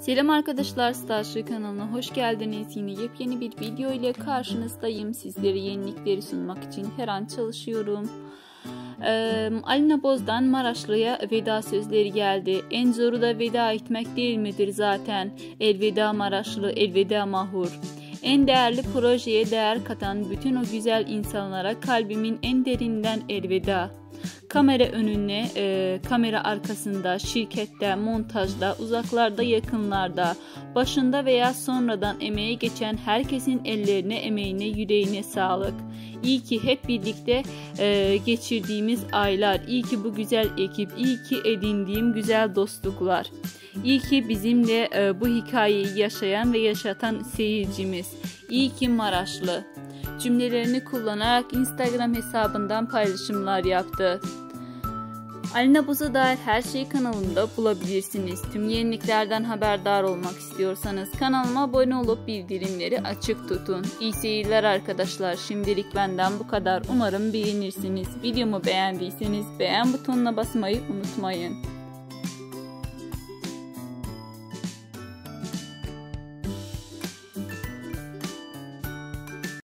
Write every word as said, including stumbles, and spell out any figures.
Selam arkadaşlar, Starship kanalına hoş geldiniz. Yine yepyeni bir video ile karşınızdayım. Sizlere yenilikleri sunmak için her an çalışıyorum. Ee, Alina Boz'dan Maraşlı'ya veda sözleri geldi. En zoru da veda etmek değil midir zaten? Elveda Maraşlı, elveda Mahur. En değerli projeye değer katan bütün o güzel insanlara kalbimin en derinden elveda. Kamera önüne, e, kamera arkasında, şirkette, montajda, uzaklarda, yakınlarda, başında veya sonradan emeğe geçen herkesin ellerine, emeğine, yüreğine sağlık. İyi ki hep birlikte e, geçirdiğimiz aylar, iyi ki bu güzel ekip, iyi ki edindiğim güzel dostluklar. İyi ki bizimle e, bu hikayeyi yaşayan ve yaşatan seyircimiz. İyi ki Maraşlı. Cümlelerini kullanarak Instagram hesabından paylaşımlar yaptı. Alina Boz'a dair her şeyi kanalımda bulabilirsiniz. Tüm yeniliklerden haberdar olmak istiyorsanız kanalıma abone olup bildirimleri açık tutun. İyi seyirler arkadaşlar. Şimdilik benden bu kadar. Umarım beğenirsiniz. Videomu beğendiyseniz beğen butonuna basmayı unutmayın.